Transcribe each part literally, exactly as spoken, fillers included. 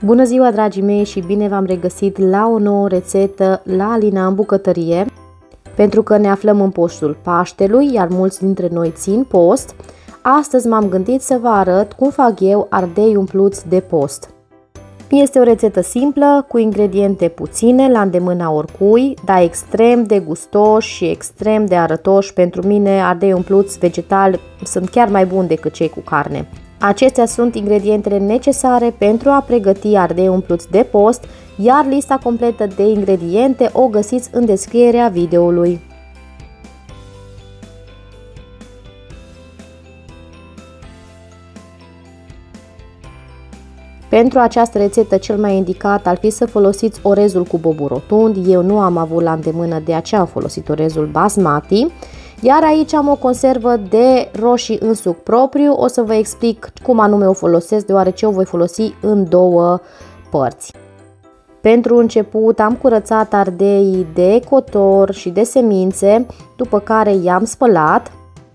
Bună ziua, dragii mei, și bine v-am regăsit la o nouă rețetă la Alina în bucătărie. Pentru că ne aflăm în postul Paștelui, iar mulți dintre noi țin post, astăzi m-am gândit să vă arăt cum fac eu ardei umpluți de post. Este o rețetă simplă, cu ingrediente puține, la îndemâna oricui, dar extrem de gustoși și extrem de arătoși. Pentru mine ardei umpluți vegetali sunt chiar mai buni decât cei cu carne. Acestea sunt ingredientele necesare pentru a pregăti ardei umpluți de post, iar lista completă de ingrediente o găsiți în descrierea videoului. Pentru această rețetă cel mai indicat ar fi să folosiți orezul cu bobul rotund. Eu nu am avut la îndemână, de aceea am folosit orezul basmati. Iar aici am o conservă de roșii în suc propriu. O să vă explic cum anume o folosesc, deoarece o voi folosi în două părți. Pentru început am curățat ardeii de cotor și de semințe, după care i-am spălat.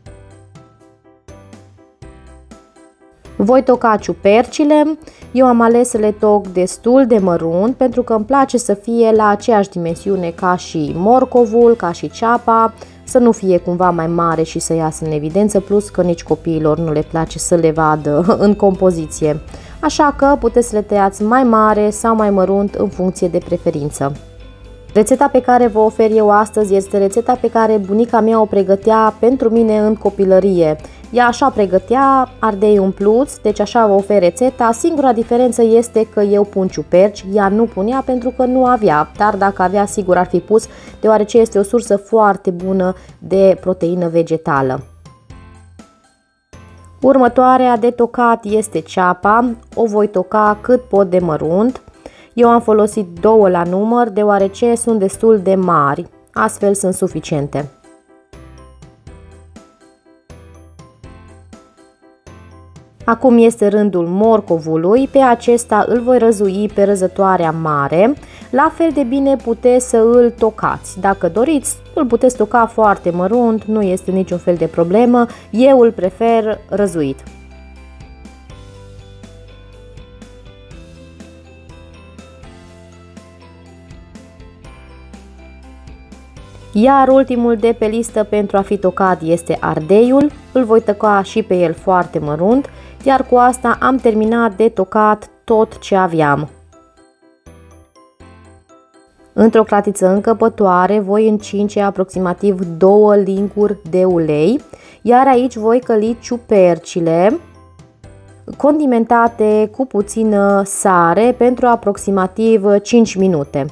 Voi toca ciupercile. Eu am ales să le toc destul de mărunt pentru că îmi place să fie la aceeași dimensiune ca și morcovul, ca și ceapa, să nu fie cumva mai mare și să iasă în evidență, plus că nici copiilor nu le place să le vadă în compoziție. Așa că puteți să le tăiați mai mare sau mai mărunt în funcție de preferință. Rețeta pe care vă ofer eu astăzi este rețeta pe care bunica mea o pregătea pentru mine în copilărie. Ea așa pregătea ardei umpluți, deci așa vă ofer rețeta. Singura diferență este că eu pun ciuperci, ea nu punea pentru că nu avea, dar dacă avea sigur ar fi pus, deoarece este o sursă foarte bună de proteină vegetală. Următoarea de tocat este ceapa, o voi toca cât pot de mărunt. Eu am folosit două la număr, deoarece sunt destul de mari, astfel sunt suficiente. Acum este rândul morcovului. Pe acesta îl voi răzui pe răzătoarea mare. La fel de bine puteți să îl tocați. Dacă doriți, îl puteți toca foarte mărunt, nu este niciun fel de problemă. Eu îl prefer răzuit. Iar ultimul de pe listă pentru a fi tocat este ardeiul. Îl voi toca și pe el foarte mărunt, iar cu asta am terminat de tocat tot ce aveam. Într-o cratiță încăpătoare voi încinge aproximativ două linguri de ulei, iar aici voi căli ciupercile condimentate cu puțină sare pentru aproximativ cinci minute.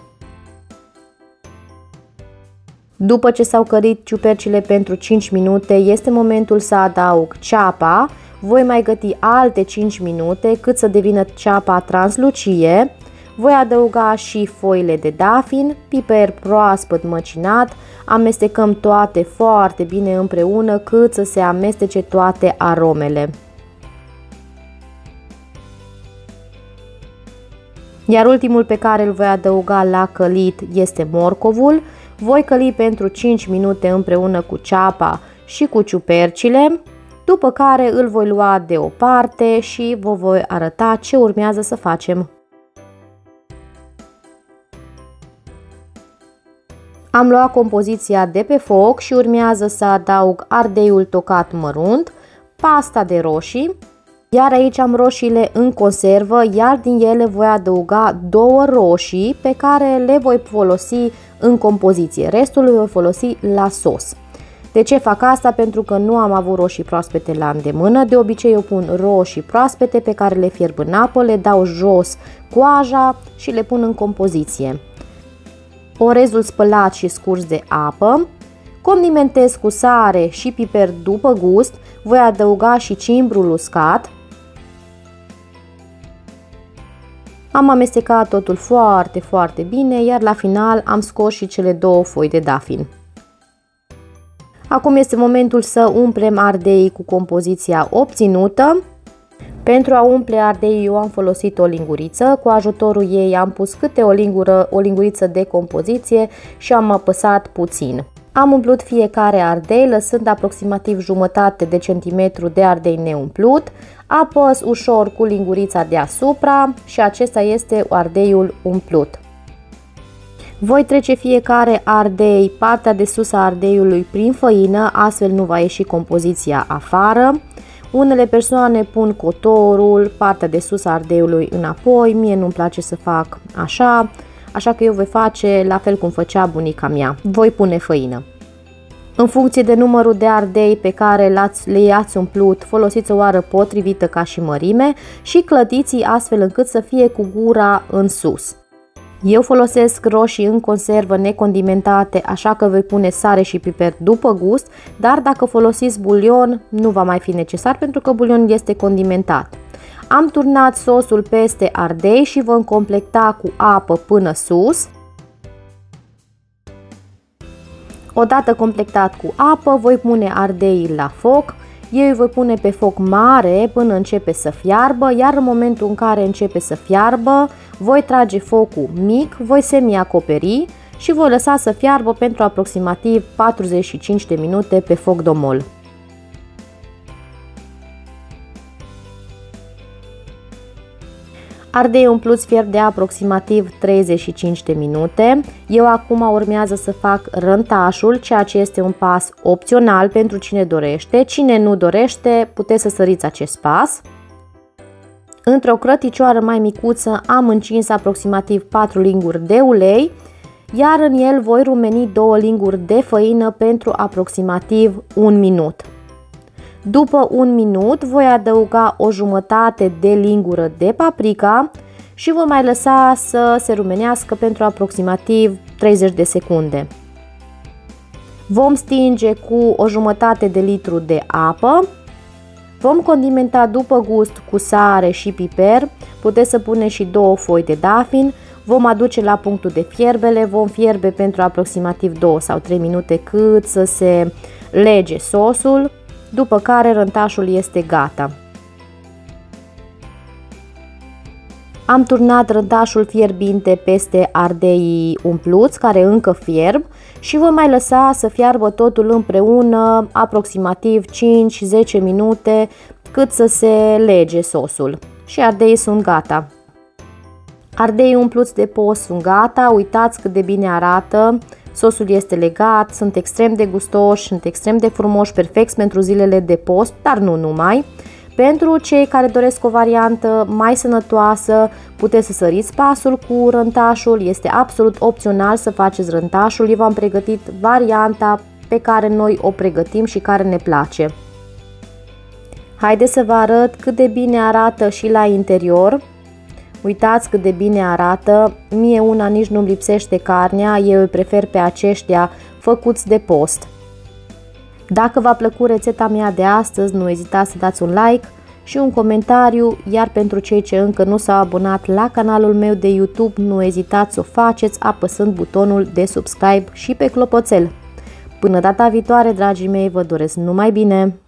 După ce s-au călit ciupercile pentru cinci minute, este momentul să adaug ceapa. Voi mai găti alte cinci minute cât să devină ceapa translucie. Voi adăuga și foile de dafin, piper proaspăt măcinat. Amestecăm toate foarte bine împreună cât să se amestece toate aromele. Iar ultimul pe care îl voi adăuga la călit este morcovul. Voi căli pentru cinci minute împreună cu ceapa și cu ciupercile, după care îl voi lua deoparte și vă voi arăta ce urmează să facem. Am luat compoziția de pe foc și urmează să adaug ardeiul tocat mărunt, pasta de roșii, iar aici am roșiile în conservă, iar din ele voi adăuga două roșii pe care le voi folosi în compoziție. Restul le voi folosi la sos. De ce fac asta? Pentru că nu am avut roșii proaspete la îndemână. De obicei eu pun roșii proaspete pe care le fierb în apă, le dau jos coaja și le pun în compoziție. Orezul spălat și scurs de apă. Condimentez cu sare și piper după gust. Voi adăuga și cimbrul uscat. Am amestecat totul foarte, foarte bine, iar la final am scos și cele două foi de dafin. Acum este momentul să umplem ardeii cu compoziția obținută. Pentru a umple ardeii eu am folosit o linguriță, cu ajutorul ei am pus câte o, lingură, o linguriță de compoziție și am apăsat puțin. Am umplut fiecare ardei, lăsând aproximativ jumătate de centimetru de ardei neumplut. Apăs ușor cu lingurița deasupra și acesta este ardeiul umplut. Voi trece fiecare ardei, partea de sus a ardeiului prin făină, astfel nu va ieși compoziția afară. Unele persoane pun cotorul, partea de sus a ardeiului înapoi, mie nu-mi place să fac așa, așa că eu voi face la fel cum făcea bunica mea, voi pune făină. În funcție de numărul de ardei pe care le-ați umplut, folosiți o oară potrivită ca și mărime și clătiți astfel încât să fie cu gura în sus. Eu folosesc roșii în conservă necondimentate, așa că voi pune sare și piper după gust, dar dacă folosiți bulion nu va mai fi necesar pentru că bulionul este condimentat. Am turnat sosul peste ardei și vom complecta cu apă până sus. Odată completat cu apă, voi pune ardeii la foc. Eu îi voi pune pe foc mare până începe să fiarbă, iar în momentul în care începe să fiarbă, voi trage focul mic, voi semi-acoperi și voi lăsa să fiarbă pentru aproximativ patruzeci și cinci de minute pe foc domol. Ardei umpluți fierb de aproximativ treizeci și cinci de minute. Eu acum urmează să fac rântașul, ceea ce este un pas opțional pentru cine dorește. Cine nu dorește, puteți să săriți acest pas. Într-o crăticioară mai micuță am încins aproximativ patru linguri de ulei, iar în el voi rumeni două linguri de făină pentru aproximativ un minut. După un minut voi adăuga o jumătate de lingură de paprika și voi mai lăsa să se rumenească pentru aproximativ treizeci de secunde. Vom stinge cu o jumătate de litru de apă. Vom condimenta după gust cu sare și piper, puteți să puneți și două foi de dafin. Vom aduce la punctul de fierbere, vom fierbe pentru aproximativ două sau trei minute cât să se lege sosul, după care rântașul este gata. Am turnat rântașul fierbinte peste ardeii umpluți care încă fierb și vom mai lăsa să fiarbă totul împreună aproximativ cinci zece minute cât să se lege sosul și ardeii sunt gata. Ardeii umpluți de post sunt gata, uitați cât de bine arată, sosul este legat, sunt extrem de gustoși, sunt extrem de frumoși, perfecți pentru zilele de post, dar nu numai. Pentru cei care doresc o variantă mai sănătoasă, puteți să săriți pasul cu rântașul, este absolut opțional să faceți rântașul. Eu v-am pregătit varianta pe care noi o pregătim și care ne place. Haideți să vă arăt cât de bine arată și la interior. Uitați cât de bine arată, mie una nici nu-mi lipsește carnea, eu îi prefer pe aceștia făcuți de post. Dacă v-a plăcut rețeta mea de astăzi, nu ezitați să dați un like și un comentariu, iar pentru cei ce încă nu s-au abonat la canalul meu de YouTube, nu ezitați să o faceți apăsând butonul de subscribe și pe clopoțel. Până data viitoare, dragii mei, vă doresc numai bine!